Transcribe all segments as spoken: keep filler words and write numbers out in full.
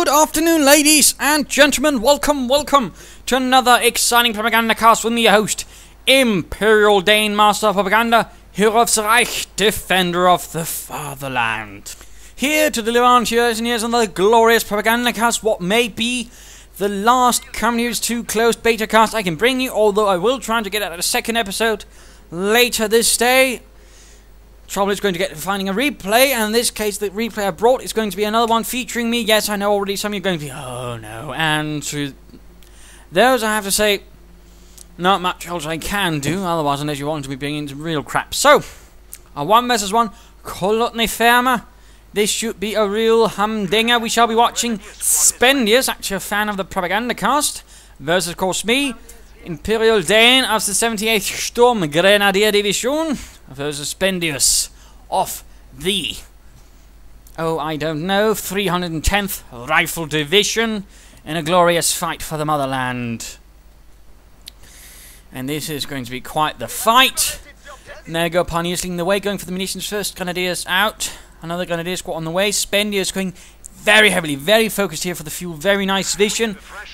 afternoon, ladies and gentlemen. Welcome, welcome to another exciting Propagandacast with me, your host, ImperialDane, Master of Propaganda, Hero of the Reich, Defender of the Fatherland. Here to deliver on to years and years on the glorious Propagandacast, what may be the last C O H two closed beta cast I can bring you, although I will try to get out a second episode later this day. Trouble is going to get finding a replay, and in this case, the replay I brought is going to be another one featuring me. Yes, I know already some of you are going to be, oh no, and to those I have to say, not much else I can do, otherwise, unless you want to be bringing some real crap. So, a one versus one, Kolotny Ferma. This should be a real humdinger. We shall be watching Spendius, actually a fan of the Propagandacast, versus, of course, me, ImperialDane of the seventy-eighth Sturmgrenadier Division, versus Spendius of the, oh, I don't know, three hundred tenth Rifle Division in a glorious fight for the motherland. And this is going to be quite the fight. And there go Pioneers leading the way, going for the munitions first. Grenadiers out. Another Grenadier squad on the way. Spendius going very heavily, very focused here for the fuel. Very nice vision.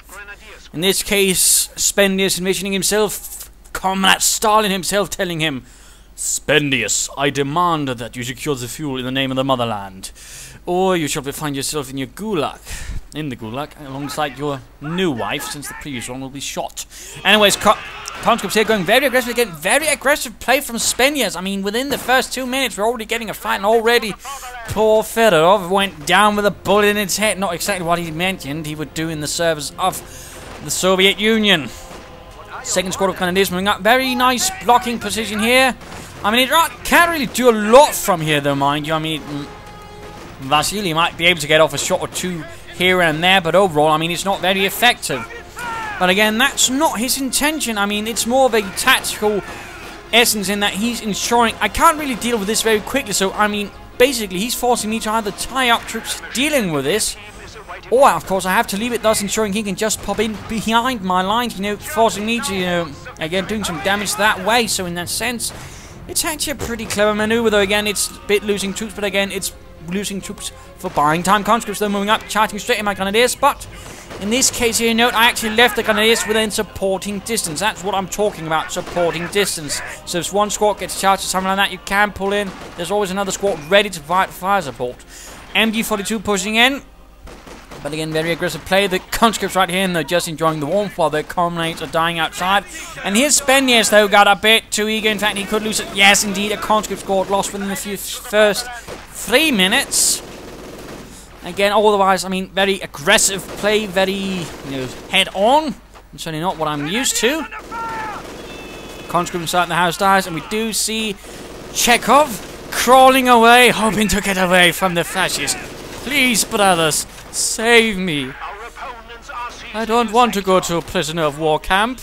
In this case, Spendius envisioning himself, Comrade Stalin himself telling him, Spendius, I demand that you secure the fuel in the name of the motherland, or you shall find yourself in your gulag, in the gulag, alongside your new wife, since the previous one will be shot. Anyways, co conscripts here going very aggressive again, very aggressive play from Spendius. I mean, within the first two minutes, we're already getting a fight, and already poor Fedorov went down with a bullet in his head. Not exactly what he mentioned he would do in the service of the Soviet Union. Second squad of Grenadiers moving up. Very nice blocking position here. I mean, it can't really do a lot from here, though, mind you. I mean, Vasily might be able to get off a shot or two here and there, but overall, I mean, it's not very effective. But again, that's not his intention. I mean, it's more of a tactical essence in that he's ensuring I can't really deal with this very quickly. So, I mean, basically, he's forcing me to either tie up troops dealing with this, or, of course, I have to leave it, thus ensuring he can just pop in behind my lines, you know, forcing me to, you know, again, doing some damage that way. So, in that sense, it's actually a pretty clever maneuver, though, again, it's a bit losing troops, but again, it's losing troops for buying time. Conscripts, though, moving up, charging straight in my Grenadiers, but in this case here, note, I actually left the Grenadiers within supporting distance. That's what I'm talking about, supporting distance. So if one squad gets charged or something like that, you can pull in. There's always another squad ready to provide fire support. M G forty-two pushing in. But again, very aggressive play. The conscripts right here, and they're just enjoying the warmth while their comrades are dying outside. And here's Spendius, though, got a bit too eager. In fact, he could lose it. Yes, indeed, a conscript squad lost within the few first three minutes. Again, otherwise, I mean, very aggressive play, very, you know, head-on. And certainly not what I'm used to. Conscript inside the house dies, and we do see Chekhov crawling away, hoping to get away from the fascists. Please, brothers, save me. I don't want to go to a prisoner of war camp.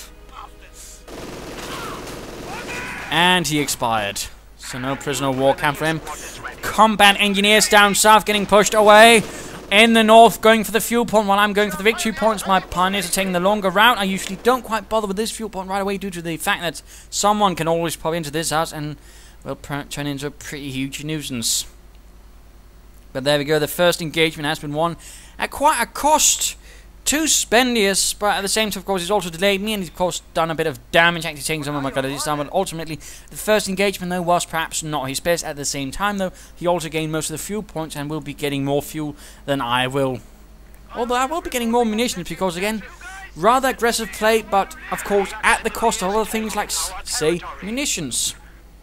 And he expired. So no prisoner of war camp for him. Combat engineers down south getting pushed away. In the north going for the fuel point while I'm going for the victory points. My pioneers are taking the longer route. I usually don't quite bother with this fuel point right away due to the fact that someone can always pop into this house and will turn into a pretty huge nuisance. But there we go, the first engagement has been won at quite a cost to Spendius, but at the same time, of course, he's also delayed me, and he's, of course, done a bit of damage, actually taking some of my Grenadiers down, but ultimately, the first engagement, though, was perhaps not his best. At the same time, though, he also gained most of the fuel points, and will be getting more fuel than I will. Although I will be getting more munitions, because, again, rather aggressive play, but, of course, at the cost of other things like, say, munitions.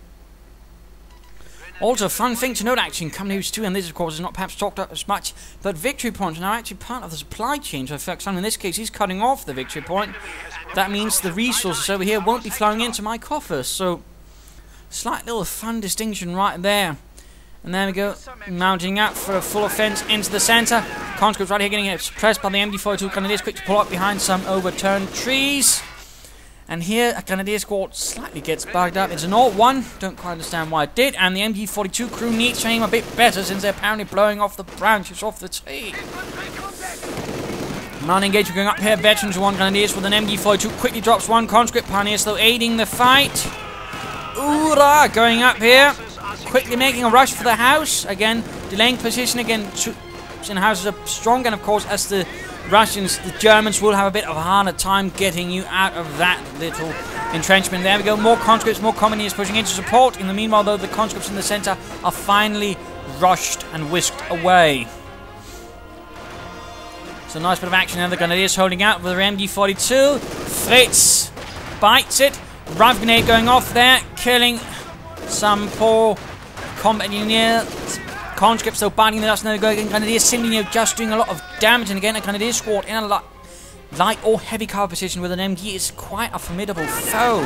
Also, a fun thing to note, actually, in C O H two, and this, of course, is not perhaps talked about as much, but victory points are now actually part of the supply chain. So, for example, in this case, he's cutting off the victory point. That means the resources over here won't be flowing into my coffers. So, slight little fun distinction right there. And there we go, mounting up for a full offense into the center. Conscripts right here getting suppressed by the M G forty-two Grenadiers, quick to pull up behind some overturned trees. And here, a Grenadier squad slightly gets bugged up. It's an alt one. Don't quite understand why it did. And the M G forty-two crew needs to aim a bit better since they're apparently blowing off the branches off the tree. Non-engagement going up here. Veterans one Grenadiers with an M G forty-two. Quickly drops one conscript. Pioneers though aiding the fight. Oorah! Going up here. Quickly making a rush for the house. Again, delaying position again. To troops in houses are strong, and of course, as the Russians, the Germans will have a bit of a harder time getting you out of that little entrenchment. There we go, more conscripts, more communists pushing into support. In the meanwhile, though, the conscripts in the center are finally rushed and whisked away. So nice bit of action now. The Grenadiers holding out with their M G forty-two. Fritz bites it. Rifle grenade going off there, killing some poor combat engineers. Conscripts though biting the dust. Now they go again. Grenadiers simply, you know, just doing a lot of damage. And again, a Grenadier squad in a light, light or heavy cover position with an M G is quite a formidable foe.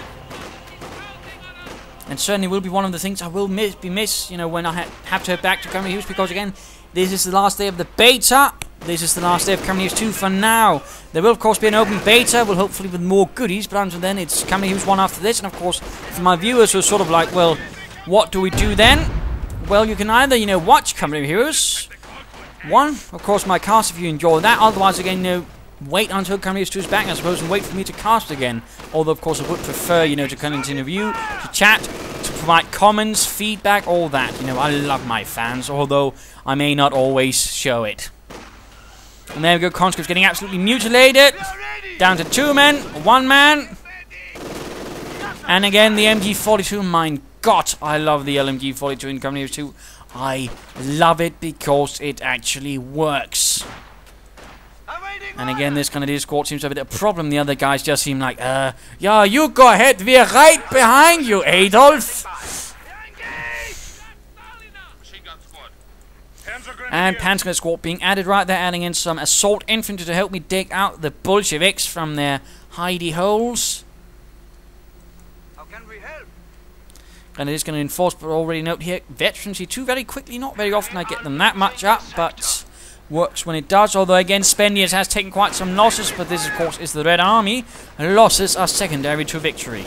And certainly will be one of the things I will miss, be miss, you know, when I ha have to head back to Company Hughes, because again, this is the last day of the beta. This is the last day of Company Hughes two for now. There will of course be an open beta, well hopefully with more goodies, but until then it's Company Hughes one after this. And of course, for my viewers who are sort of like, well, what do we do then? Well, you can either, you know, watch Company Hughes one, of course my cast if you enjoy that, otherwise again, you know, wait until Company Hughes two is back, I suppose, and wait for me to cast again. Although of course I would prefer, you know, to come into interview, to chat, to provide comments, feedback, all that. You know, I love my fans, although I may not always show it. And there we go, conscripts getting absolutely mutilated. Down to two men, one man. And again, the M G forty-two, my God, I love the L M G forty-two in Company Hughes two. I love it because it actually works. And again, this Grenadier squad seems to have a bit of a problem. The other guys just seem like, uh, yeah, you go ahead, we're right behind you, Adolf. And Panzer squad being added right there, adding in some assault infantry to help me dig out the Bolsheviks from their hidey holes. How can we help? And it is going to enforce, but already note here, veteran C two very quickly. Not very often I get them that much up, but works when it does. Although again, Spendius has taken quite some losses, but this of course is the Red Army. Losses are secondary to victory.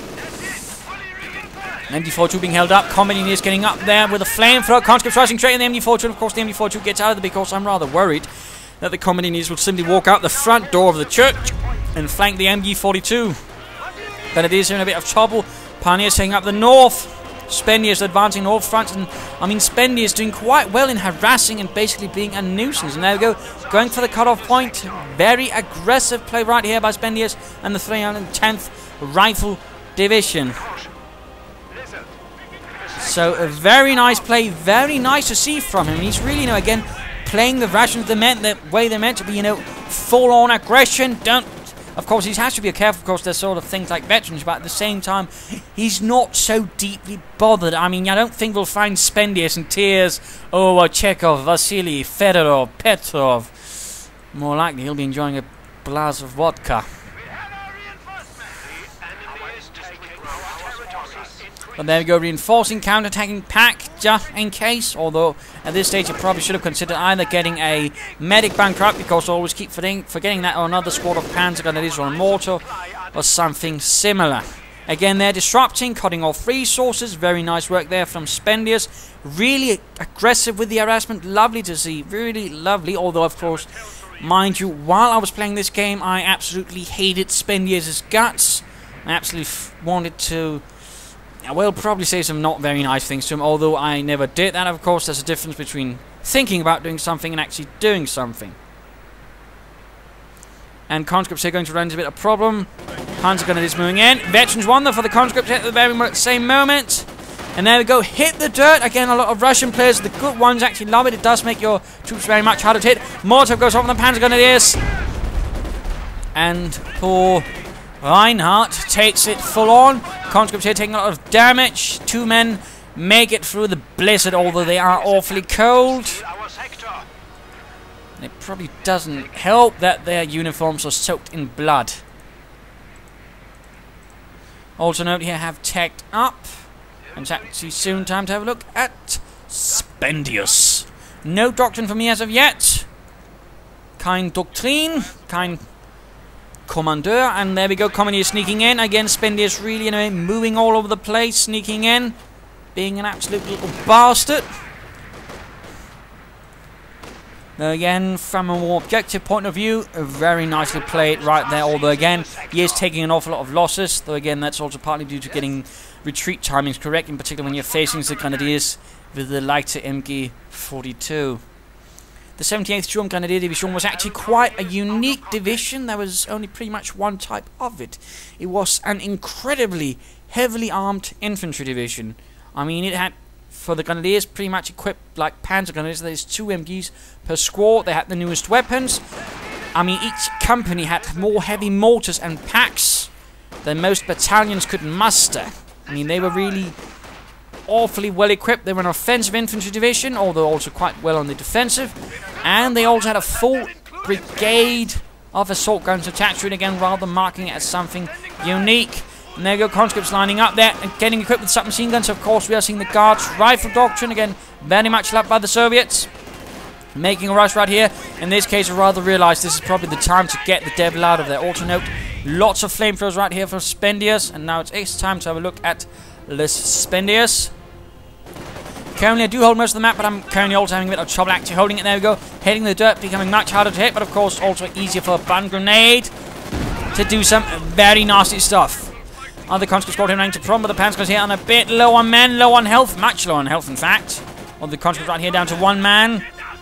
M G forty-two being held up. Combat engineers getting up there with a flamethrower. Conscripts rising straight in the M G forty-two. Of course, the M G forty-two gets out of there because I'm rather worried that the combat engineers will simply walk out the front door of the church and flank the M G forty-two. Grenadiers are in a bit of trouble. Pioneers heading up the north. Spendius advancing north front, and I mean Spendius doing quite well in harassing and basically being a nuisance. And there we go, going for the cutoff point. Very aggressive play right here by Spendius and the three hundred tenth Rifle Division. So a very nice play, very nice to see from him. He's really, you know, again, playing the Russians the, meant, the way they're meant to be, you know, full-on aggression. Don't, of course, he has to be careful, of course, there's sort of things like veterans, but at the same time, he's not so deeply bothered. I mean, I don't think we'll find Spendius in tears. Oh, uh, Chekhov, Vasily, Fedorov, Petrov. More likely, he'll be enjoying a glass of vodka. But there we go, reinforcing, counter-attacking pack, just in case. Although, at this stage, you probably should have considered either getting a medic bunker up, because I always keep forgetting, forgetting that, or another squad of Panzer Grenadiers or a mortar, or something similar. Again, they're disrupting, cutting off resources. Very nice work there from Spendius. Really aggressive with the harassment. Lovely to see. Really lovely. Although, of course, mind you, while I was playing this game, I absolutely hated Spendius' guts. I absolutely f wanted to... I will probably say some not very nice things to him, although I never did that. Of course, there's a difference between thinking about doing something and actually doing something. And conscripts are going to run into a bit of a problem. Panzer Grenadiers moving in. Veterans won though for the conscripts at the very same moment. And there we go, hit the dirt. Again, a lot of Russian players, the good ones, actually love it. It does make your troops very much harder to hit. Molotov goes off on the Panzer Grenadiers. And poor Reinhardt takes it full on. Conscripts here taking a lot of damage. Two men make it through the blizzard, although they are awfully cold. It probably doesn't help that their uniforms are soaked in blood. Also note here, have teched up. And it's actually soon time to have a look at Spendius. No doctrine for me as of yet. Kein Doctrine. Kein Kommandeur. And there we go, Commandeer sneaking in. Again, Spendius really, you know, moving all over the place, sneaking in. Being an absolute little bastard. Now again, from a more objective point of view, very nicely played right there. Although again, he is taking an awful lot of losses. Though again, that's also partly due to getting retreat timings correct, in particular when you're facing the Grenadiers with the lighter M G forty-two. the seventy-eighth Sturmgrenadier Division was actually quite a unique division. There was only pretty much one type of it. It was an incredibly heavily armed infantry division. I mean, it had, for the Grenadiers, pretty much equipped like Panzer Grenadiers. There's two M Gs per squad. They had the newest weapons. I mean, each company had more heavy mortars and packs than most battalions could muster. I mean, they were really awfully well equipped. They were an offensive infantry division, although also quite well on the defensive. And they also had a full brigade of assault guns attached to it, again, rather marking it as something unique. And there you go, conscripts lining up there and getting equipped with submachine guns. Of course, we are seeing the Guards rifle doctrine, again, very much loved by the Soviets. Making a rush right here. In this case, I rather realize this is probably the time to get the devil out of there. Also note, lots of flamethrowers right here for Spendius. And now it's time to have a look at this Spendius. Currently, I do hold most of the map, but I'm currently also having a bit of trouble actually holding it. There we go. Hitting the dirt, becoming much harder to hit, but of course also easier for a bun grenade to do some very nasty stuff. Other conscripts got him running to prom, but the Panzers here on a bit low on men, low on health, much low on health in fact. All the conscripts right here down to one man.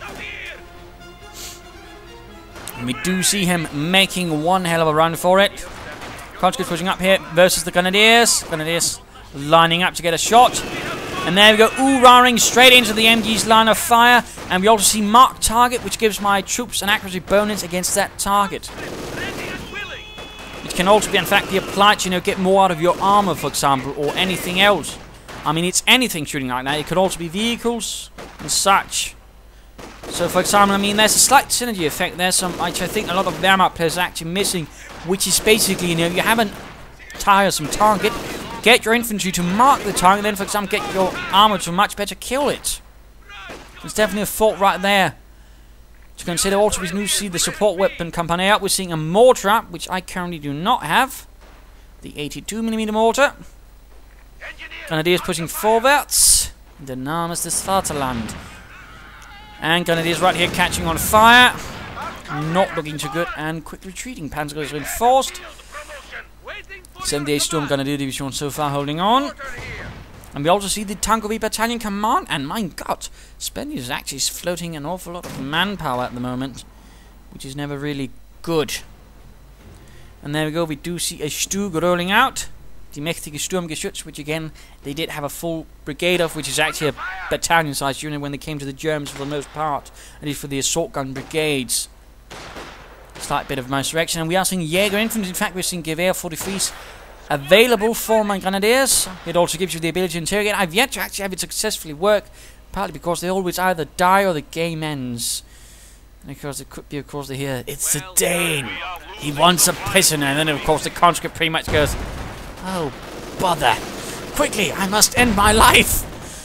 And we do see him making one hell of a run for it. Conscripts pushing up here versus the Grenadiers. Grenadiers lining up to get a shot. And there we go, ooh-rahing straight into the M G's line of fire. And we also see marked target, which gives my troops an accuracy bonus against that target. It can also be, in fact, be applied to, you know, get more out of your armor, for example, or anything else. I mean, it's anything shooting like that. It could also be vehicles and such. So, for example, I mean, there's a slight synergy effect there, some, which I think a lot of Wehrmacht players are actually missing, which is basically, you know, you have a tiresome target, get your infantry to mark the target, then, for example, get your armor to much better kill it. It's definitely a thought right there. To consider also, we do see the support weapon company out. We're seeing a mortar up, which I currently do not have. The eighty-two millimeter mortar. Grenadiers pushing forwards. The Name ist des Vaterland. And Grenadiers right here catching on fire. Not looking too good. And quick retreating. Panzer is reinforced. seventy-eight Sturmgrenadier Division so far holding on. And we also see the Tankovi Battalion Command. And my god, Spendius is actually floating an awful lot of manpower at the moment, which is never really good. And there we go, we do see a Stug rolling out. Die mächtige Sturmgeschütz, which again, they did have a full brigade of, which is actually a battalion-sized unit when they came to the Germans for the most part. At least for the assault gun brigades. Slight bit of misdirection. And we are seeing Jäger infantry. In fact, we're seeing Gewehr forty-threes available for my Grenadiers. It also gives you the ability to interrogate. I've yet to actually have it successfully work, partly because they always either die or the game ends. And of course, it could be, of course, they hear, it's a Dane. He wants a prisoner. And then, of course, the conscript pretty much goes, oh, bother. Quickly, I must end my life.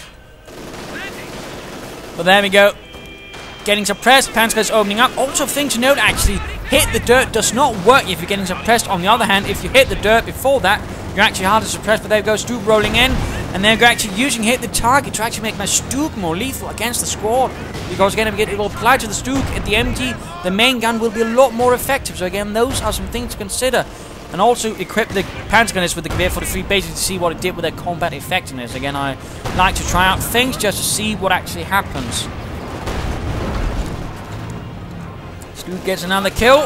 But there we go. Getting suppressed. Panzers opening up. Also, thing to note, actually, hit the dirt does not work if you're getting suppressed. On the other hand, if you hit the dirt before that, you're actually harder to suppress. But there goes Stug rolling in. And then you're actually using hit the target to actually make my Stug more lethal against the squad. Because again, if it will apply to the Stug at the M G, the main gun will be a lot more effective. So again, those are some things to consider. And also equip the Panzer Gunners with the Gewehr forty-three basically to see what it did with their combat effectiveness. Again, I like to try out things just to see what actually happens. Stug gets another kill.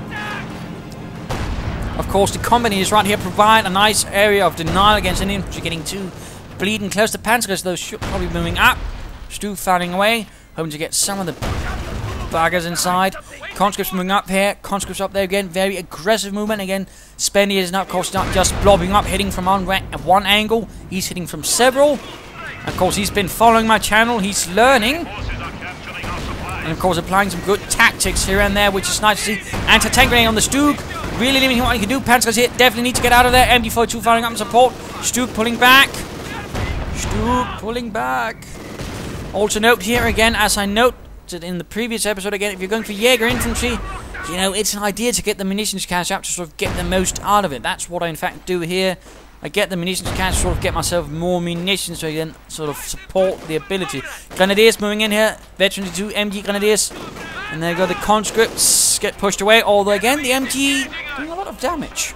Of course, the companies right here provide a nice area of denial against any infantry getting too bleeding close to Panzers. Those should probably be moving up. Stug fighting away, hoping to get some of the buggers inside. Conscripts moving up here. Conscripts up there again. Very aggressive movement. Again, Spendius is now, of course, not just blobbing up, hitting from one, one angle. He's hitting from several. Of course, he's been following my channel. He's learning. And, of course, applying some good tactics here and there, which is nice to see. Anti-tank grenade on the Stug. Really limiting what he can do. Panzers here definitely need to get out of there. M D forty-two firing up in support. Stug pulling back. Stug pulling back. Also note here again, as I noted in the previous episode again, if you're going for Jäger infantry, you know, it's an idea to get the munitions cache up to sort of get the most out of it. That's what I in fact do here. I get the munitions cache to sort of get myself more munitions so I can sort of support the ability. Grenadiers moving in here. Veteran two M G Grenadiers. And there go the conscripts get pushed away. Although again, the M G doing a lot of damage.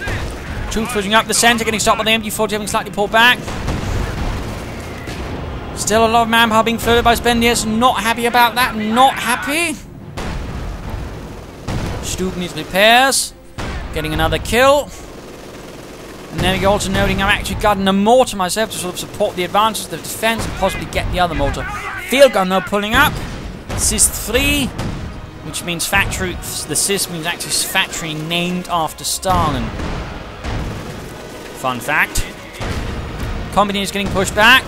Troops pushing up the center, getting stopped by the M G forty, having slightly pulled back. Still a lot of manpower being floated by Spendius. Not happy about that. Not happy. Stug needs repairs. Getting another kill. And then we also noting I'm actually guarding a mortar myself to sort of support the advances of the defense and possibly get the other mortar. Field gun though pulling up. Sys three, which means factory. The Sys means actually factory named after Stalin. Fun fact. Company is getting pushed back.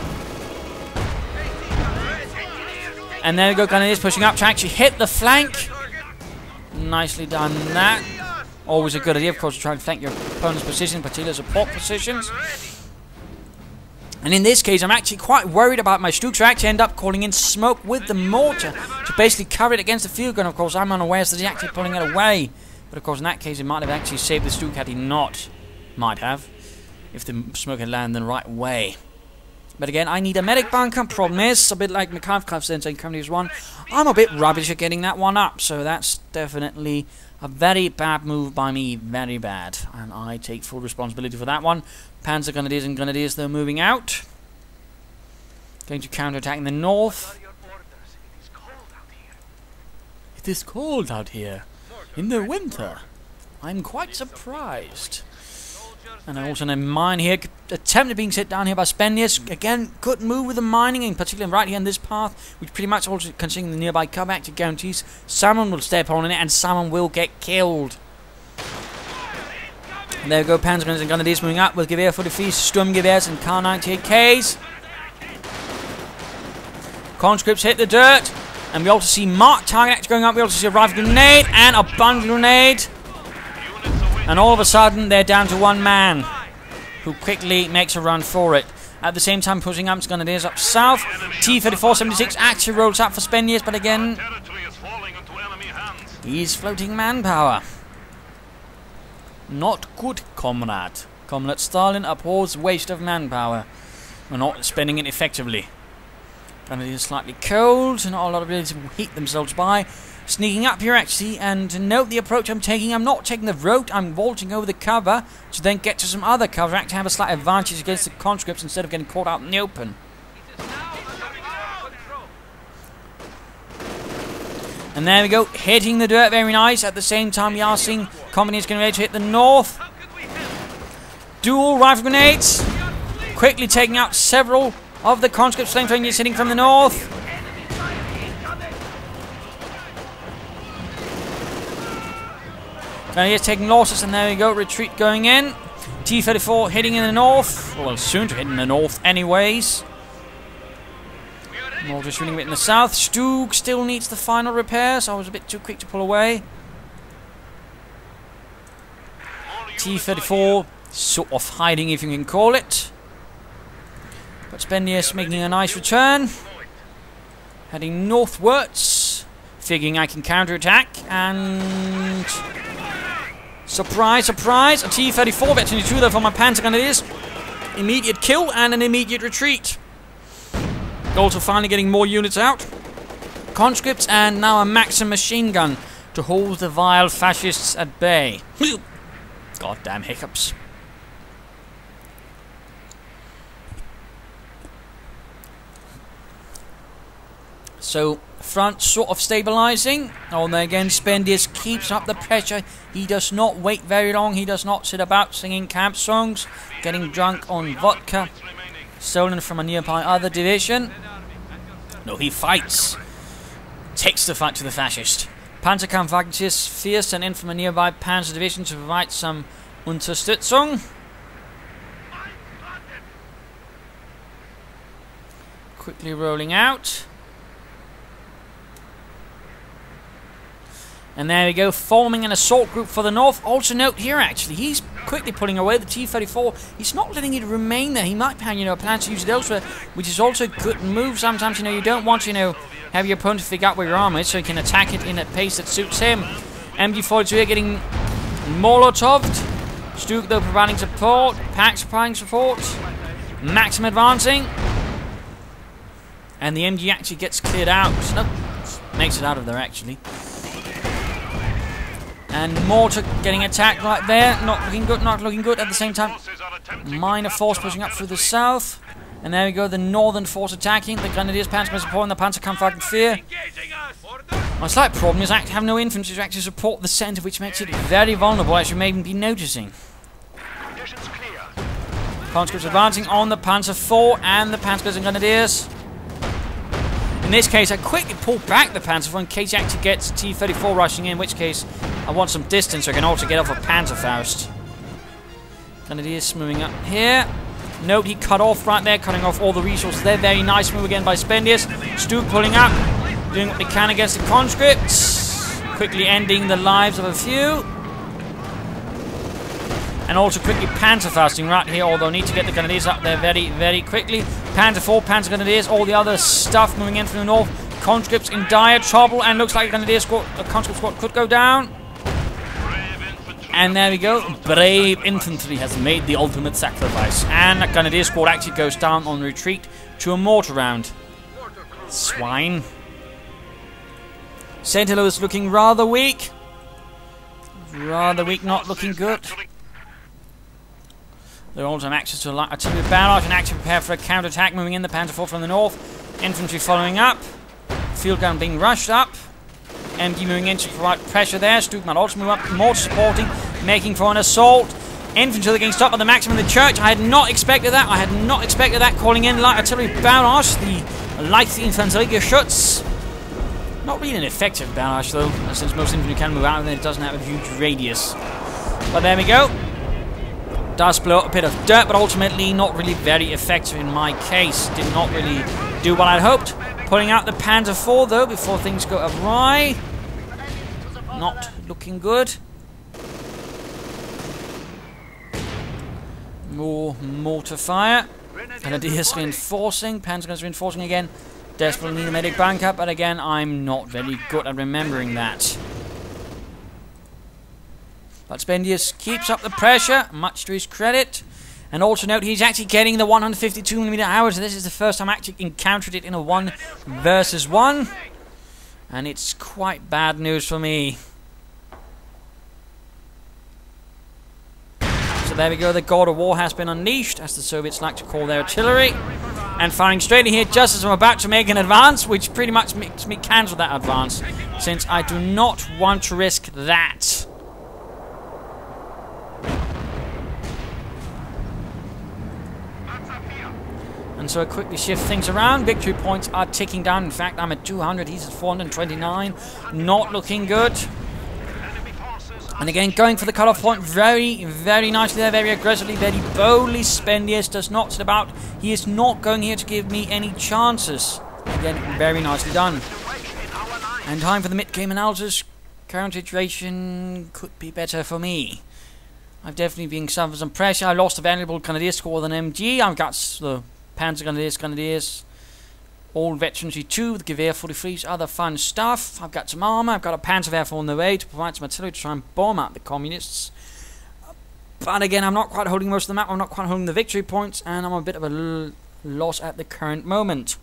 And there we go, Grenadiers pushing up to actually hit the flank. Nicely done that. Always a good idea, of course, to try and flank your opponent's position, particularly support positions. And in this case, I'm actually quite worried about my Stugs, who actually end up calling in smoke with the mortar to basically cover it against the field gun. Of course, I'm unaware that he's actually pulling it away. But of course, in that case, it might have actually saved the Stug had he not. Might have. If the smoke had landed the right way. But again, I need a medic bunker. Problem is, a bit like Macleod said in Company one, I'm a bit rubbish at getting that one up. So that's definitely a very bad move by me. Very bad. And I take full responsibility for that one. Panzer Grenadiers and Grenadiers, they're moving out. Going to counterattack in the north. It is cold out here. In the winter. I'm quite surprised. And I also know mine here, attempted being set down here by Spendius. Again, good move with the mining, in particular right here in this path, which pretty much also considering the nearby cover actually guarantees someone will step on it and someone will get killed. And there we go, Panzermen and Grenadiers moving up with Gewehr for the Feast, Sturmgrenadiers and K ninety-eight Ks. Conscripts hit the dirt, and we also see marked target actually going up. We also see a rifle grenade and a bundle grenade. And all of a sudden, they're down to one man, who quickly makes a run for it. At the same time, pushing up Grenadiers up south. T thirty-four seventy-six actually rolls up for Spendius, but again, he's floating manpower. Not good, comrade. Comrade Stalin abhors waste of manpower. We're not spending it effectively. Grenadiers slightly cold, and not a lot of ability to heat themselves by. Sneaking up here actually, and to note the approach I'm taking, I'm not taking the road, I'm vaulting over the cover to then get to some other cover, actually have a slight advantage against the conscripts instead of getting caught out in the open. And there we go, hitting the dirt, very nice. At the same time, we are seeing companies getting ready to hit the north. Dual rifle grenades, quickly taking out several of the conscripts. Flamethrowers hitting from the north. Grenadiers taking losses, and there we go, retreat going in. T thirty-four hitting in the north. Well, soon to hit in the north anyways. Mortar shooting a bit in the south. Stug still needs the final repairs. I was a bit too quick to pull away. T thirty-four sort of hiding, if you can call it. But Spendius making a nice return. Heading northwards. Figuring I can counterattack. And surprise, surprise, a T thirty-four, bet twenty-two though for my Panzer Grenadiers. Immediate kill and an immediate retreat. Also finally getting more units out. Conscripts and now a Maxim machine gun to hold the vile fascists at bay. Goddamn hiccups. So, front sort of stabilizing. Oh, then again, Spendius keeps up the pressure. He does not wait very long. He does not sit about singing camp songs, getting drunk on vodka, stolen from a nearby other division. No, he fights. Takes the fight to the fascist. Panzerkampfwagen fierce and in from a nearby Panzer division to provide some Unterstützung. Quickly rolling out. And there we go, forming an assault group for the north. Also note here, actually, he's quickly pulling away the T thirty-four. He's not letting it remain there. He might have, you know, plan to use it elsewhere, which is also a good move. Sometimes, you know, you don't want to, you know, have your opponent figure out where your armor is, so you can attack it in a pace that suits him. M D forty-two here getting Molotoved. Stug, though, providing support. Pax providing support. Maxim advancing. And the M G actually gets cleared out. Nope. Makes it out of there, actually. And mortar getting attacked right there. Not looking good, not looking good. At the same time, minor force pushing up through the south. And there we go, the northern force attacking. The Grenadiers, Panzer supporting the Panzerkampfwagen vier. My slight problem is I have no infantry to actually support the centre, which makes it very vulnerable, as you may be noticing. Conscripts advancing on the Panzer four and the Panzer Grenadiers. In this case, I quickly pull back the Panzer four in case he actually gets T thirty-four rushing in, in which case I want some distance so I can also get off a Panzerfaust. Grenadiers moving up here. Note he cut off right there, cutting off all the resources there. Very nice move again by Spendius. Stu pulling up, doing what they can against the conscripts. Quickly ending the lives of a few. And also quickly Panzerfausting right here, although need to get the Grenadiers up there very, very quickly. Panzer four, Panzer Grenadiers, all the other stuff moving in from the north. Conscripts in dire trouble, and looks like the Grenadier squad, the conscript squad could go down. And there we go. Brave infantry has made the ultimate sacrifice. And the Grenadier squad actually goes down on retreat to a mortar round. Swine. Sentinel is looking rather weak. Rather weak, not looking good. There are also access to a artillery barrage and actually prepare for a counter-attack moving in the Panzer four from the north. Infantry following up. Field gun being rushed up. M D moving in to provide pressure there. Stuke might also move up, more supporting, making for an assault. Infantry are getting stopped at the maximum of the church. I had not expected that. I had not expected that. Calling in light artillery barrage. The light Infanteriegeschütz. Not really an effective barrage though, since most infantry can move out and it doesn't have a huge radius. But there we go. Does blow up a bit of dirt, but ultimately not really very effective in my case. Did not really do what I'd hoped. Pulling out the Panzer four though before things go awry. Not looking good. More mortar fire. Grenadiers reinforcing. Panzer reinforcing again. Desperately need a medic bunker, but again I'm not very good at remembering that. But Spendius keeps up the pressure, much to his credit. And also note he's actually getting the one hundred fifty-two millimeter hours. This is the first time I actually encountered it in a one versus one. And it's quite bad news for me. So there we go, the God of War has been unleashed, as the Soviets like to call their artillery. And firing straight in here just as I'm about to make an advance, which pretty much makes me cancel that advance, since I do not want to risk that. And so I quickly shift things around. Victory points are ticking down. In fact, I'm at two hundred. He's at four hundred twenty-nine. Not looking good. And again, going for the cutoff point very, very nicely there. Very aggressively, very boldly. Spendius does not sit about. He is not going here to give me any chances. Again, very nicely done. And time for the mid-game analysis. Current situation could be better for me. I've definitely been suffering some pressure. I lost a valuable Grenadier squad with an M G. I've got the Panzer Grenadiers, Grenadiers, all veterancy two, the Gewehr forty-threes, other fun stuff. I've got some armour, I've got a Panzerwehr on the way to provide some artillery to try and bomb out the communists. But again, I'm not quite holding most of the map, I'm not quite holding the victory points, and I'm a bit of a l loss at the current moment.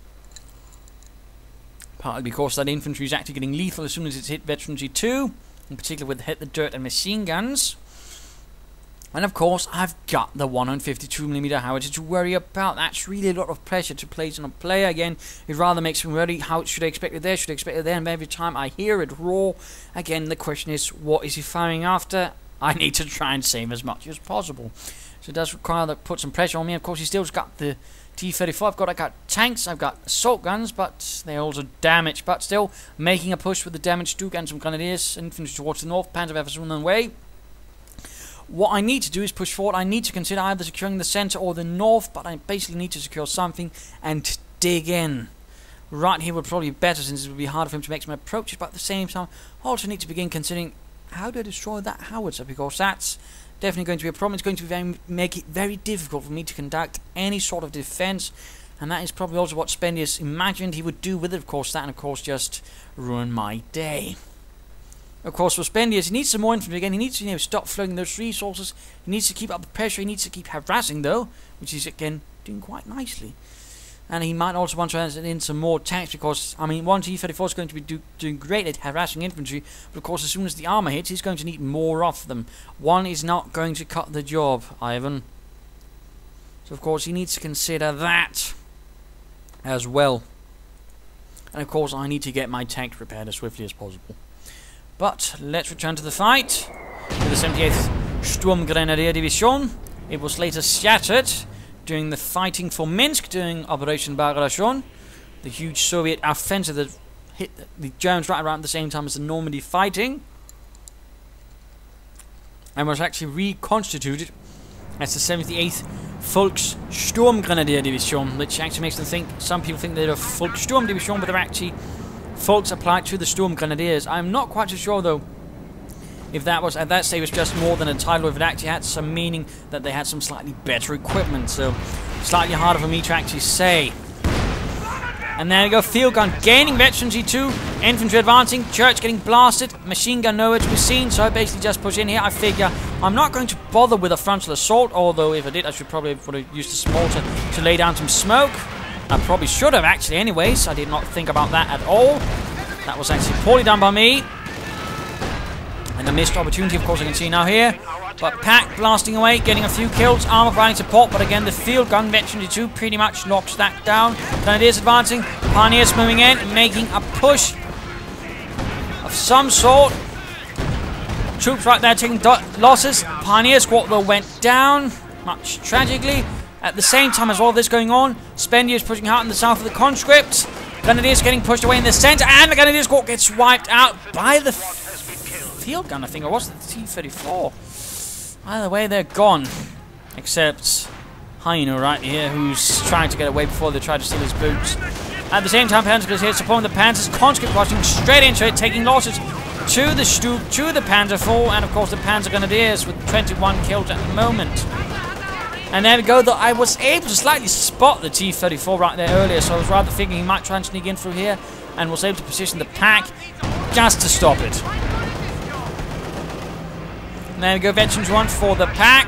Partly because that infantry is actually getting lethal as soon as it's hit veterancy two, in particular with hit the dirt and machine guns. And of course, I've got the one hundred fifty-two millimeter howitzer to worry about. That's really a lot of pressure to place on a player. Again, it rather makes me worry. How should I expect it there? Should I expect it there? And every time I hear it roar, again, the question is, what is he firing after? I need to try and save as much as possible. So it does require that put some pressure on me. Of course, he still's got the T thirty-four. I've got, I've got tanks. I've got assault guns, but they're also damaged. But still, making a push with the damaged Duke and some Grenadiers. Infantry towards the north. Panzerwehr on the way. What I need to do is push forward. I need to consider either securing the centre or the north, but I basically need to secure something and dig in. Right here would probably be better, since it would be harder for him to make some approaches, but at the same time, I also need to begin considering how do I destroy that howitzer, because that's definitely going to be a problem. It's going to be very, make it very difficult for me to conduct any sort of defence, and that is probably also what Spendius imagined he would do with it, of course, that, and of course just ruin my day. Of course, for Spendius, he needs some more infantry again. He needs to, you know, stop flowing those resources. He needs to keep up the pressure. He needs to keep harassing, though, which he's, again, doing quite nicely. And he might also want to add in some more tanks, because, I mean, one T thirty-four is going to be do, doing great at harassing infantry, but of course, as soon as the armour hits, he's going to need more of them. One is not going to cut the job, Ivan. So So of course he needs to consider that as well. And of course I need to get my tank repaired as swiftly as possible. But let's return to the fight with the seventy-eighth Sturmgrenadier Division. It was later shattered during the fighting for Minsk during Operation Bagration, the huge Soviet offensive that hit the Germans right around the same time as the Normandy fighting, and was actually reconstituted as the seventy-eighth Volks Sturmgrenadier Division, which actually makes them think, some people think they're a Volkssturm Division, but they're actually Volks applied to the Sturmgrenadiers. I'm not quite so sure though if that was, at that stage, was just more than a title, or if it actually had some meaning that they had some slightly better equipment, so slightly harder for me to actually say. And there we go, field gun gaining veterans E two, infantry advancing, church getting blasted, machine gun nowhere to be seen, so I basically just push in here. I figure I'm not going to bother with a frontal assault, although if I did I should probably would have used a small to, to lay down some smoke. I probably should have actually anyways, I did not think about that at all. That was actually poorly done by me. And a missed opportunity, of course, I can see now here. But Pack blasting away, getting a few kills, armor providing support, but again the field gun veteran E two pretty much knocks that down. Grenadiers advancing, Pioneers moving in, making a push of some sort. Troops right there taking losses. Pioneer squad though went down, much tragically. At the same time as all this going on, Spendius pushing out in the south of the conscripts. Grenadiers getting pushed away in the center, and the Grenadier squad gets wiped out by the field gun, I think, or was it the T thirty-four? Either way, they're gone. Except Hainu right here, who's trying to get away before they try to steal his boots. At the same time, Panzer is here supporting the Panzers. Conscript rushing straight into it, taking losses to the Stub, to the Panzer four, and of course the Panzer Grenadiers with twenty-one kills at the moment. And there we go, though I was able to slightly spot the T thirty-four right there earlier, so I was rather thinking he might try and sneak in through here, and was able to position the Pack just to stop it. There we go, veterans one for the Pack.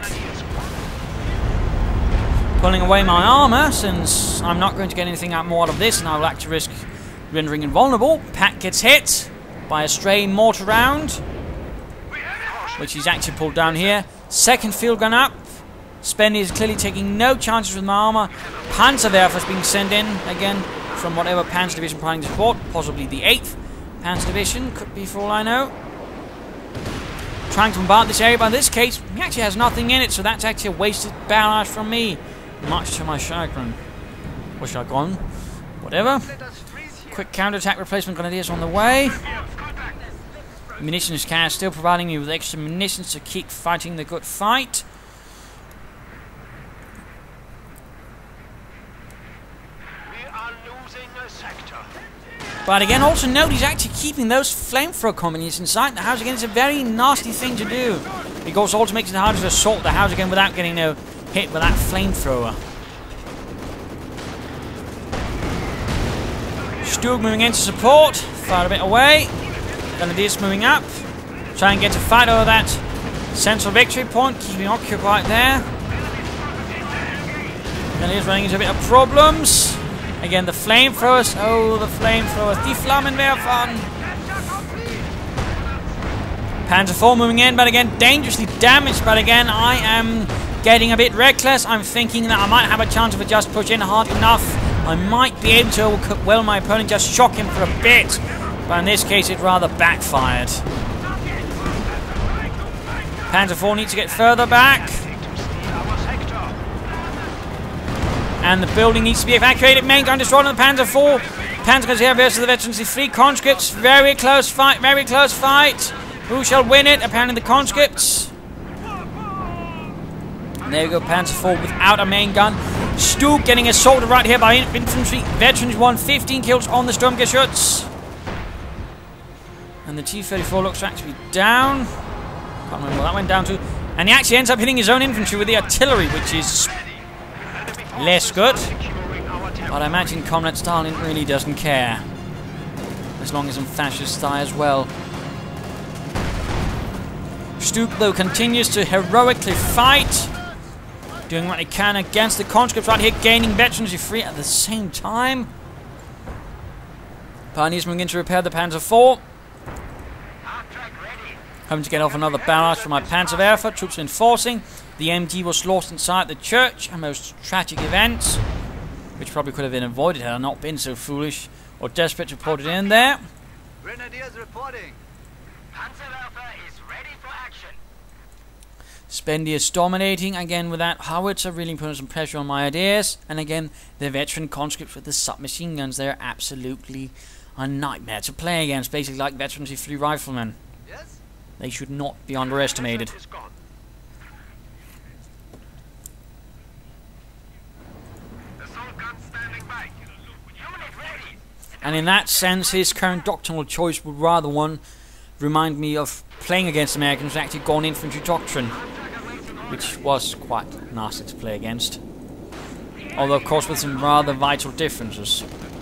Pulling away my armor, since I'm not going to get anything out more out of this, and I will actually risk rendering invulnerable. Pack gets hit by a stray mortar round, which he's actually pulled down here. Second field gun up. Spendy is clearly taking no chances with my armor. Panzerwerfer is being sent in, again, from whatever Panzer Division providing support, possibly the eighth Panzer Division, could be for all I know. Trying to bombard this area, but in this case, he actually has nothing in it, so that's actually a wasted barrage from me, much to my chagrin. Or chagrin, whatever. Quick counterattack replacement Grenadiers on the way. Munitions can still providing me with extra munitions to keep fighting the good fight. But again, also note he's actually keeping those flamethrower companies inside the house. Again, it's a very nasty thing to do. It also also makes it harder to assault the house again without getting no hit with that flamethrower. Stug moving in to support, far a bit away. Grenadiers moving up, try and get to fight over that central victory point, keeping occupied there. Grenadiers running into a bit of problems. Again, the flamethrowers. Oh, the flamethrowers. Die Flammenwerfer. Panzer four moving in, but again, dangerously damaged. But again, I am getting a bit reckless. I'm thinking that I might have a chance if I just push in hard enough. I might be able to, well, my opponent just shock him for a bit. But in this case, it rather backfired. Panzer four needs to get further back. And the building needs to be evacuated. Main gun destroyed on the Panzer four. Panzer goes here versus the veterans. The three conscripts. Very close fight. Very close fight. Who shall win it? Apparently the conscripts. And there we go. Panzer four without a main gun. Stug getting assaulted right here by infantry. Veterans won fifteen kills on the Sturmgeschütz. And the T thirty-four looks to actually be down. Can't remember what that went down to. And he actually ends up hitting his own infantry with the artillery, which is less good, but I imagine Comrade Stalin really doesn't care, as long as some fascists die as well. Stug, though, continues to heroically fight, doing what he can against the conscripts right here, gaining veterans free at the same time. Pioneers moving in to repair the Panzer four. Hoping to get off another barrage from my Panzerwerfer. Troops enforcing. The M G was lost inside the church. A most tragic event, which probably could have been avoided had I not been so foolish or desperate to put it in there. Grenadiers reporting. Panzerwerfer is ready for action. Spendius dominating again with that howitzer, really putting some pressure on my ideas. And again, the veteran conscripts with the submachine guns, they're absolutely a nightmare to play against. Basically like veterans infantry riflemen. Yes? They should not be underestimated. And in that sense, his current doctrinal choice would rather one remind me of playing against Americans and actually gone infantry doctrine, which was quite nasty to play against. Although, of course, with some rather vital differences.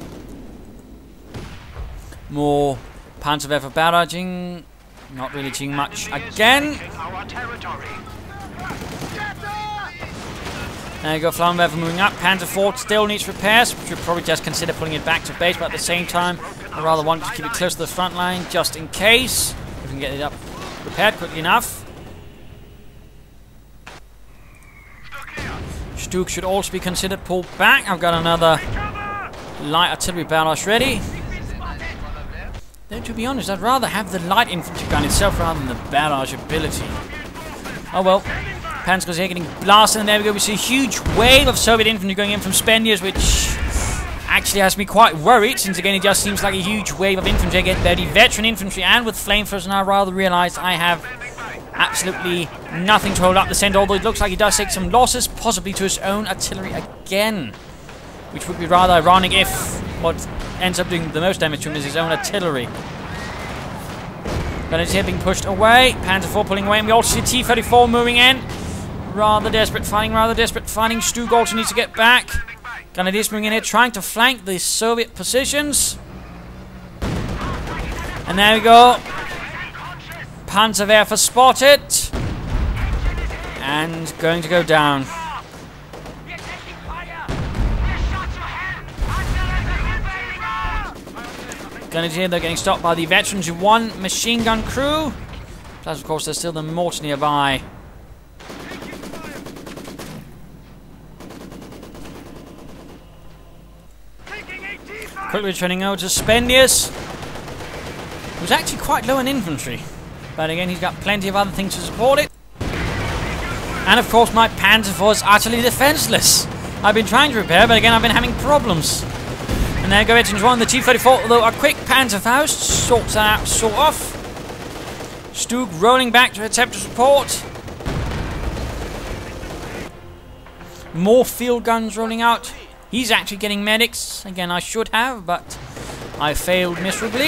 More Panzerwerfer barraging, not really doing much again. There you go, Flammenwerfer moving up. Panzer four still needs repairs. Should probably just consider pulling it back to base, but at the same time, I rather want to keep it close to the front line just in case. If we can get it up repaired quickly enough. Stug should also be considered pulled back. I've got another light artillery barrage ready. Though, to be honest, I'd rather have the light infantry gun itself rather than the barrage ability. Oh well. Panzers here getting blasted, and there we go. We see a huge wave of Soviet infantry going in from Spendius, which actually has me quite worried, since again it just seems like a huge wave of infantry. Again, very veteran infantry and with flamethrowers, and I rather realised I have absolutely nothing to hold up the centre, although it looks like he does take some losses, possibly to his own artillery again, which would be rather ironic if what ends up doing the most damage to him is his own artillery. But it's here being pushed away. Panzer four pulling away, and we also see T thirty-four moving in. Rather desperate fighting, rather desperate fighting. Stug also needs to get back. Grenadiers moving in here, trying to flank the Soviet positions. And there we go. Panzerwerfer spotted. And going to go down. Grenadiers, they're getting stopped by the veterans who won machine gun crew. Plus, of course, there's still the mortar nearby. Quickly returning over to Spendius, who's actually quite low in infantry, but again he's got plenty of other things to support it. And of course my Panzer four is utterly defenseless. I've been trying to repair, but again I've been having problems. And there go Edgens one, the T thirty-four, although a quick Panzerfaust sorts that out, sort off. Stug rolling back to attempt to support. More field guns rolling out. He's actually getting medics. Again, I should have, but I failed miserably.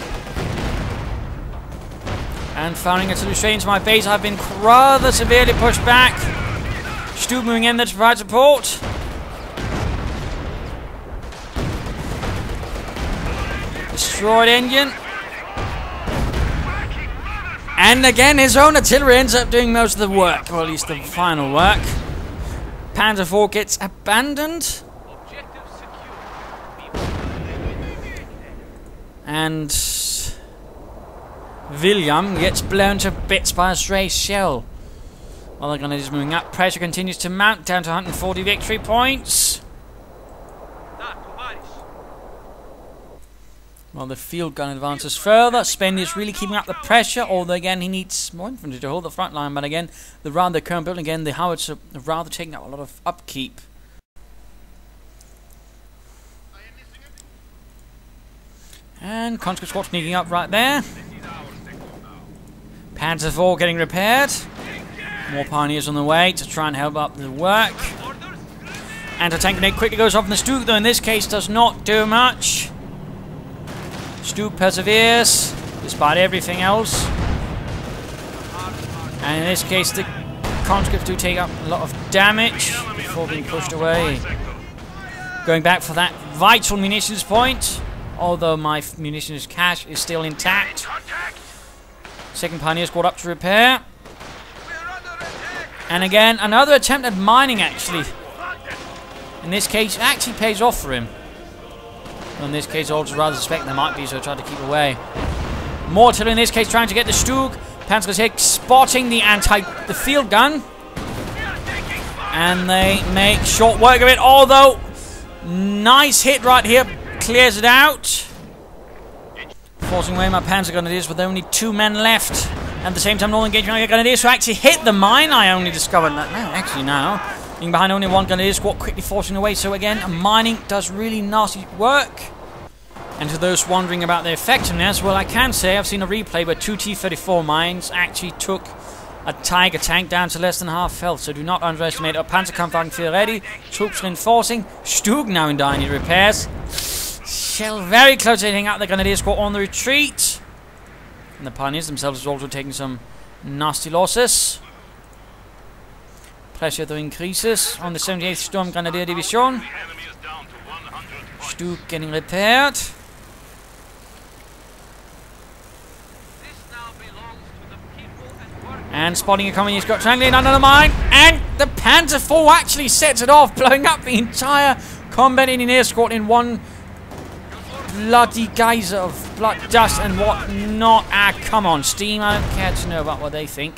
And firing artillery straight into my base, I've been rather severely pushed back. Stug moving in there to provide support. Destroyed engine. And again, his own artillery ends up doing most of the work, or at least the final work. Panzer four gets abandoned. And William gets blown to bits by a stray shell. While the Grenadiers moving up, pressure continues to mount, down to one hundred forty victory points. While the field gun advances further, Spendius really keeping up the pressure, although again he needs more infantry to hold the front line, but again, the rather current building, again, the howitzer are rather taking up a lot of upkeep. And conscript squad sneaking up right there. Panzer four getting repaired. More pioneers on the way to try and help up the work. Anti-tank grenade quickly goes off in the Stug, though in this case does not do much. Stug perseveres, despite everything else. And in this case the conscripts do take up a lot of damage before being pushed away. Going back for that vital munitions point. Although my munitions cache is still intact. Second pioneer squad up to repair. And again, another attempt at mining actually. In this case, it actually pays off for him. In this case, I also rather suspect there might be, so I tried to keep away. More artillery in this case, trying to get the Stug. Panzergrenadiers spotting the anti, the field gun. And they make short work of it, although nice hit right here, clears it out. Forcing away my Panzergrenadiers with only two men left. At the same time, Northern Engagement Grenadiers who actually hit the mine. I only discovered that now, actually now. Being behind only one Grenadier squad, quickly forcing away. So again, mining does really nasty work. And to those wondering about their effectiveness, well, I can say I've seen a replay where two T thirty-four mines actually took a Tiger tank down to less than half health. So do not underestimate our Panzerkampfwagen field ready. Troops reinforcing. Stug now in dire need repairs. Shell very close to hitting out the Grenadier squad on the retreat. And the Pioneers themselves are also taking some nasty losses. Pressure though increases on the seventy-eighth Sturmgrenadier Division. Stug getting repaired. And spotting a communist got triangulated under the mine. And the Panzer four actually sets it off, blowing up the entire combat engineer squad in one bloody geyser of blood, dust, and what not. Ah, come on, Steam. I don't care to know about what they think.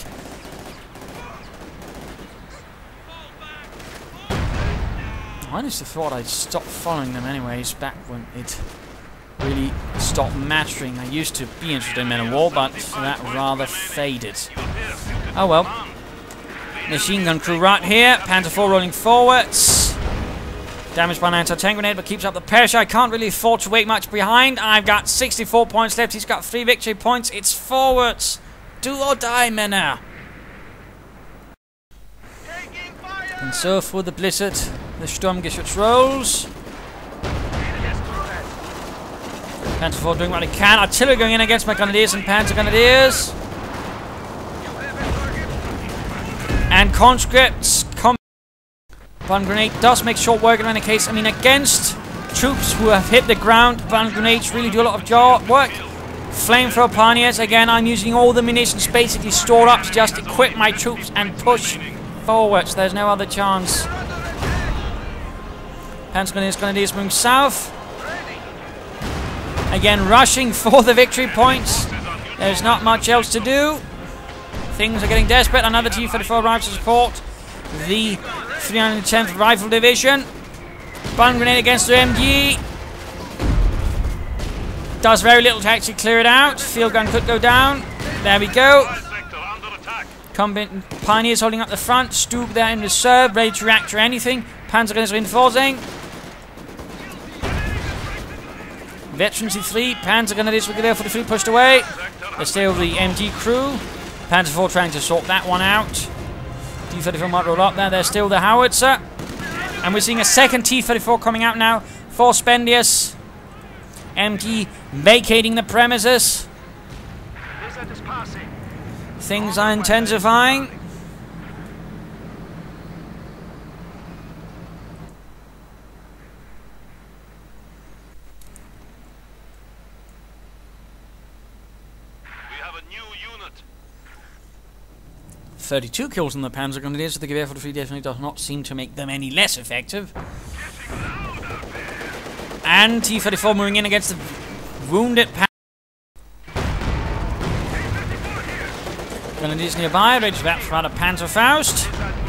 I honestly thought I'd stop following them anyways back when it really stopped mattering. I used to be interested in Men of War, but that rather faded. Oh well. Machine gun crew right here. Panzer four rolling forwards. Damaged by an anti-tank grenade, but keeps up the pressure. I can't really afford to wait much behind. I've got sixty-four points left. He's got three victory points. It's forwards. Do or die, Männer. And so for the Blizzard, the Sturmgeschütz rolls. Panzer four doing what it can. Artillery going in against my Grenadiers and Panzergrenadiers. And conscripts come. Bun grenade does make short work in any case. I mean, against troops who have hit the ground, bun grenades really do a lot of job work. Flamethrower Pioneers, again, I'm using all the munitions basically stored up to just equip my troops and push forwards. There's no other chance. Panzergrenadiers, Grenadiers moving south. Again, rushing for the victory points. There's not much else to do. Things are getting desperate. Another T thirty-four arrives to support the three hundred tenth Rifle Division. Bun grenade against the M G. Does very little to actually clear it out. Field gun could go down. There we go. Combat Pioneers holding up the front. Stug there in reserve, ready to react to anything. Panzergrenadiers reinforcing. Veteran C three. Panzergrenadiers will get there for the three pushed away. There's still the M G crew. Panzer four trying to sort that one out. T thirty-four might roll up there. There's still the howitzer. And we're seeing a second T thirty-four coming out now for Spendius. M G vacating the premises. Things are intensifying. thirty-two kills on the Panzergrenadiers, so the Gewehr forty-three definitely does not seem to make them any less effective. And T thirty-four moving in against the wounded Panzer. Grenadiers nearby, ready to bat for out a Panzerfaust.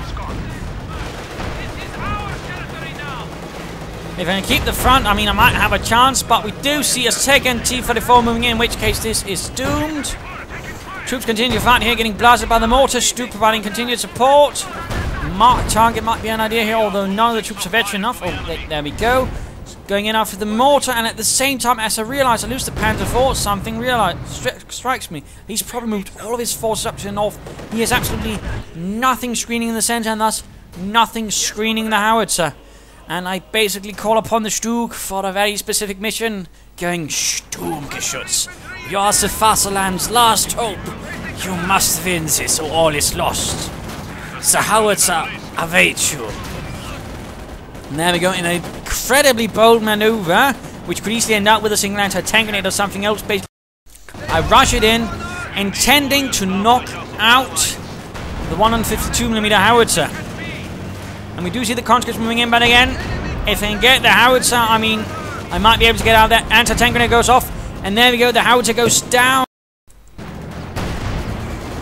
If I can keep the front, I mean, I might have a chance, but we do see a second T thirty-four moving in, in which case this is doomed. Troops continue to fight here, getting blasted by the mortar. Stug providing continued support. Mark target might be an idea here, although none of the troops are veteran enough. Oh, they, there we go. Going in after the mortar, and at the same time, as I realise I lose the Panzer four, something realize, stri strikes me. He's probably moved all of his forces up to the north. He has absolutely nothing screening in the centre, and thus nothing screening the howitzer. And I basically call upon the Stug for a very specific mission, going Sturmgeschütz. You are the Vaterland's last hope. You must win this or all is lost. The howitzer awaits you. And there we go, in an incredibly bold maneuver, which could easily end up with a single anti-tank grenade or something else. Basically, I rush it in, intending to knock out the one fifty-two millimeter howitzer. And we do see the conscripts moving in, but again, if I can get the howitzer, I mean, I might be able to get out of that. Anti-tank grenade goes off. And there we go, the howitzer goes down.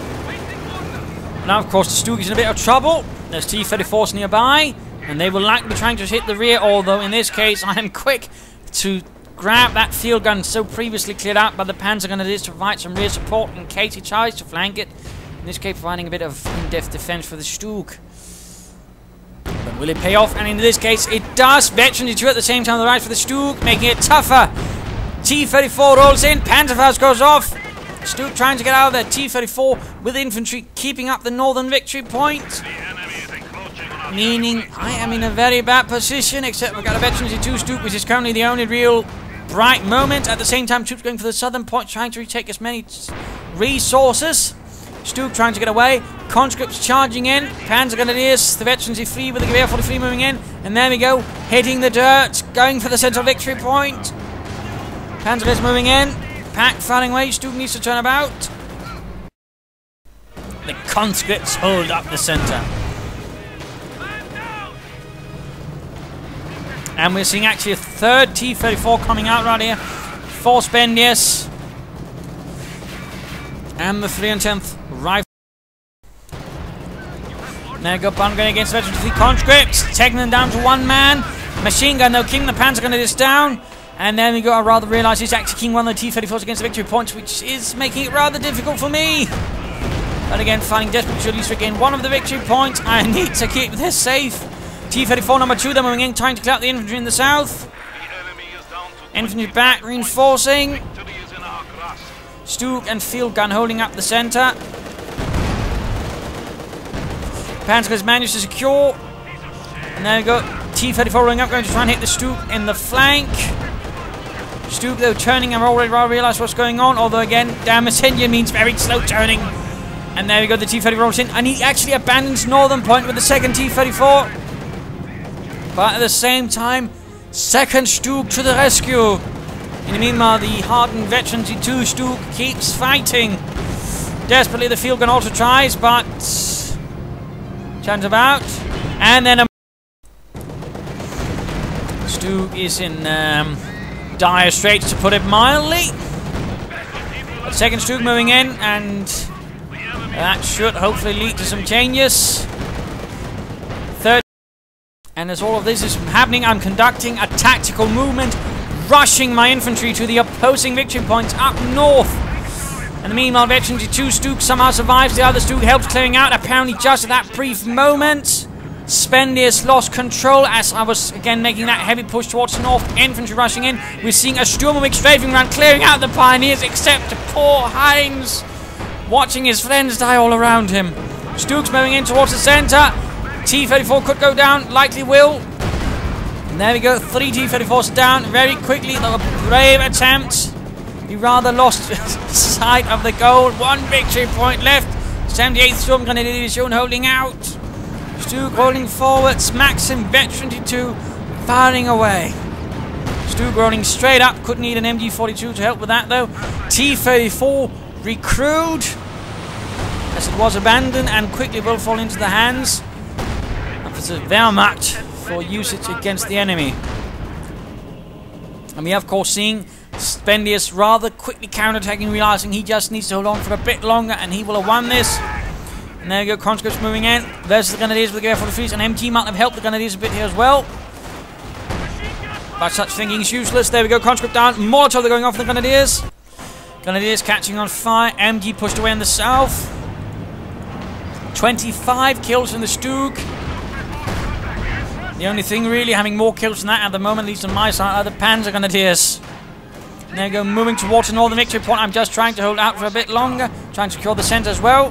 Now, of course, the Stug is in a bit of trouble. There's T thirty-fours nearby, and they will likely be trying to hit the rear, although in this case, I am quick to grab that field gun so previously cleared out by the Panzergrenadiers to provide some rear support in case he tries to flank it. In this case, providing a bit of in-depth defense for the Stug. But will it pay off? And in this case, it does. Veteran two at the same time on the right for the Stug, making it tougher. T thirty-four rolls in, Panzerfaust goes off. Stug trying to get out of there. T thirty-four with infantry keeping up the northern victory point. Meaning I am in a very bad position, except we've got a Veteran two Stug, which is currently the only real bright moment. At the same time, troops going for the southern point, trying to retake as many resources. Stug trying to get away. Conscripts charging in. Panzergrenadiers, the Veterans three with the Gewehr forty-three moving in. And there we go, hitting the dirt, going for the central victory point. Panzergrenadiers moving in. Pack firing away. Stug needs to turn about. The conscripts hold up the centre. And we're seeing actually a third T thirty-four coming out right here for Spendius. And the three and tenth rifle. There we go, Bun going against the Veteran three conscripts. Taking them down to one man. Machine gun though, keeping the Panzergrenadiers down. And then we go, I rather realise he's actually king one of the T thirty-fours against the victory points, which is making it rather difficult for me. But again, finding desperate to at least regain one of the victory points. I need to keep this safe. T thirty-four number two, they're moving in, trying to clear out the infantry in the south. Infantry back, reinforcing. Stug and field gun holding up the centre. Panzer has managed to secure. And there we go. T thirty-four rolling up, going to try and hit the Stug in the flank. Stug though turning and already realise what's going on. Although again, damn Messenger means very slow turning. And there we go, the T thirty-four rolls in. And he actually abandons northern point with the second T thirty-four. But at the same time, second Stug to the rescue. In the meanwhile, the hardened Veteran T two Stug keeps fighting. Desperately, the field gun also tries, but turns about. And then a Stug is in um, dire straits, to put it mildly. But second Stug moving in, and that should hopefully lead to some changes. Third. And as all of this is happening, I'm conducting a tactical movement, rushing my infantry to the opposing victory points up north. And meanwhile, Veteran two Stug somehow survives. The other Stug helps clearing out, apparently just at that brief moment. Spendius lost control as I was again making that heavy push towards the north. Infantry rushing in. We're seeing a Sturmgrenadier strafing around, clearing out the pioneers, except poor Heinz, watching his friends die all around him. Stug's moving in towards the centre. T thirty-four could go down, likely will. And there we go, three T thirty-fours down very quickly. A brave attempt. He rather lost sight of the goal. One victory point left. seventy-eighth Sturmgrenadier Division holding out. Stug rolling forwards. Maxim Veteran two firing away. Stug rolling straight up. Could need an M G forty-two to help with that though. T thirty-four recruit, as it was abandoned and quickly will fall into the hands of the Wehrmacht for usage against the enemy. And we have, of course, seen Spendius rather quickly counterattacking, realizing he just needs to hold on for a bit longer, and he will have won this. And there we go, conscripts moving in versus the Grenadiers with the Gewehr forty-threes, and M G might have helped the Grenadiers a bit here as well. But such thinking is useless. There we go, conscript down. Molotov they're going off the Grenadiers. Grenadiers catching on fire. M G pushed away in the south. twenty-five kills from the Stug. The only thing really having more kills than that at the moment, at least on my side, are the Panzergrenadiers. There we go, moving towards the northern victory point. I'm just trying to hold out for a bit longer, trying to secure the centre as well.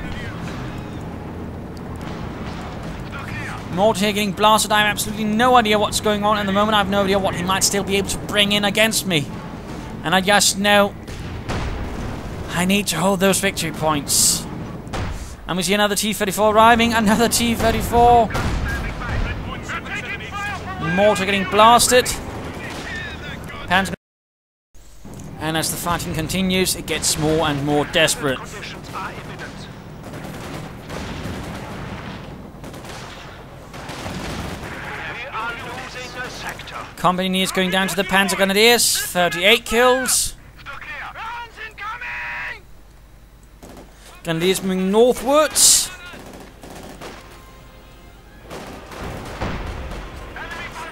Mortar here getting blasted. I have absolutely no idea what's going on at the moment. I have no idea what he might still be able to bring in against me. And I just know I need to hold those victory points. And we see another T thirty-four arriving, another T thirty-four. Mortar getting blasted. Panzer. And as the fighting continues, it gets more and more desperate. Company is going down to the Panzergrenadiers. thirty-eight kills. Grenadiers moving northwards.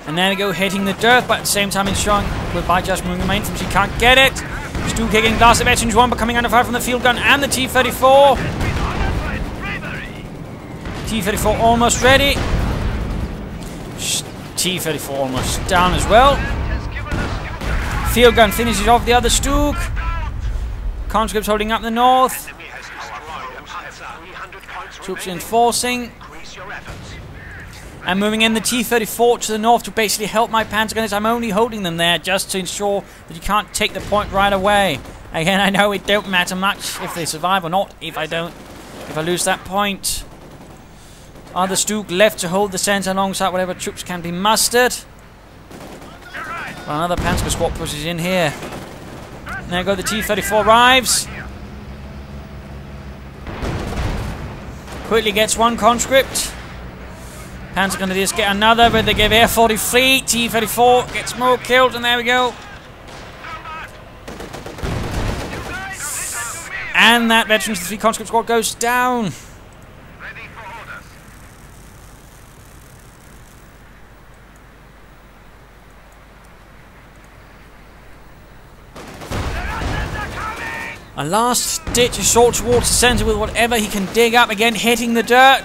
And there we go, hitting the dirt, but at the same time ensuring by just moving the main infantry can't get it. Stu kicking glass of veterans one, but coming under fire from the field gun and the T thirty-four. T thirty-four almost ready. T thirty-four almost down as well. Field gun finishes off the other Stug. Conscripts holding up the north. Troops enforcing. And moving in the T thirty-four to the north to basically help my panzer gunners. I'm only holding them there just to ensure that you can't take the point right away. Again, I know it don't matter much if they survive or not, if I don't, if I lose that point. Other Stug left to hold the centre alongside whatever troops can be mustered. Well, another Panzer squad pushes in here. And there go the T thirty-four arrives. Quickly gets one conscript. Panzer Grenadiers get another, but they give Air forty-three. T thirty-four gets more killed, and there we go. And that Veterans of the three conscript squad goes down. A last ditch assault towards the centre with whatever he can dig up, again hitting the dirt.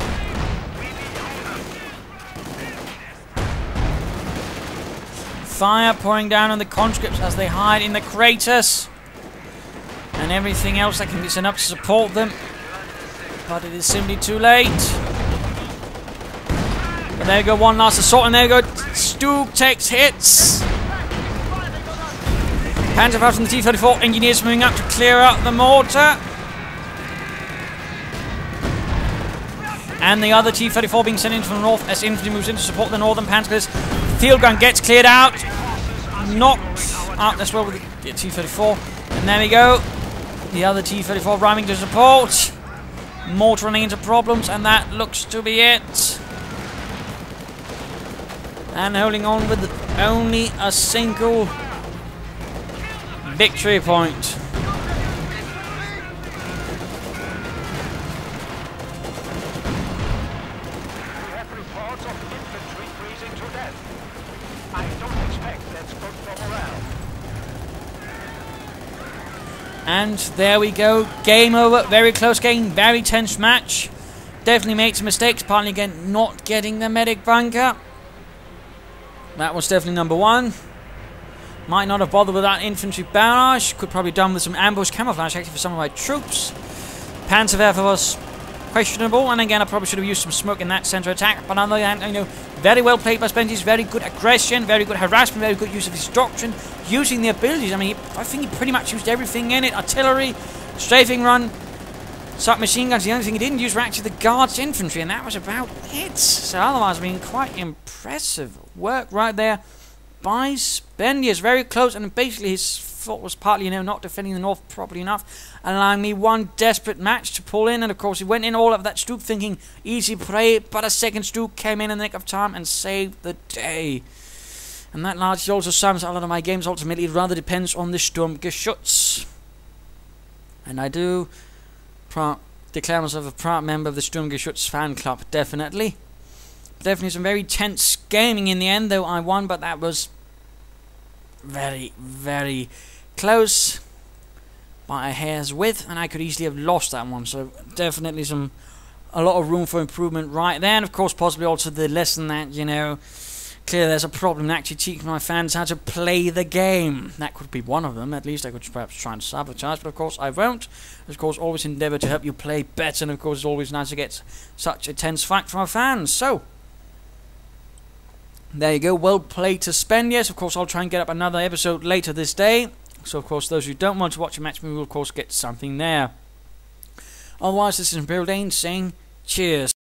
Fire pouring down on the conscripts as they hide in the craters. And everything else that can be sent up to support them. But it is simply too late. But there you go, one last assault, and there you go, Stug takes hits. Panzer from the T thirty-four engineers moving up to clear out the mortar. And the other T thirty-four being sent in from the north as infantry moves in to support the northern Panzers. Field gun gets cleared out. Knocked out as well with the T thirty-four. And there we go. The other T thirty-four arriving to support. Mortar running into problems, and that looks to be it. And holding on with only a single victory point. And there we go, game over, very close game, very tense match. Definitely made some mistakes, partly again not getting the medic bunker. That was definitely number one. Might not have bothered with that infantry barrage, could probably done with some ambush camouflage actually for some of my troops. Panzerwerfer was questionable, and again I probably should have used some smoke in that centre attack, but on the other hand, you know, very well played by Spendius, very good aggression, very good harassment, very good use of his doctrine, using the abilities. I mean, I think he pretty much used everything in it. Artillery, strafing run, submachine guns. The only thing he didn't use were actually the guards infantry, and that was about it. So otherwise, I mean, quite impressive work right there by Spendius. Very close, and basically his fault was partly, you know, not defending the north properly enough, allowing me one desperate match to pull in, and of course he went in all of that Stug thinking easy prey, but a second Stug came in in the nick of time and saved the day. And that largely also sums a lot of my games. Ultimately, it rather depends on the Sturmgeschütz. And I do proud, declare myself a proud member of the Sturmgeschütz fan club, definitely. Definitely some very tense gaming in the end, though I won, but that was very, very close by a hair's width, and I could easily have lost that one. So definitely some a lot of room for improvement right there, and of course possibly also the lesson that, you know, clearly there's a problem in actually teaching my fans how to play the game. That could be one of them. At least I could perhaps try and sabotage, but of course I won't. Of course, always endeavour to help you play better, and of course it's always nice to get such a tense fight from our fans. So there you go, well played to Spendius. Of course, I'll try and get up another episode later this day. So, of course, those who don't want to watch a match, we will, of course, get something there. Otherwise, this is ImperialDane saying cheers.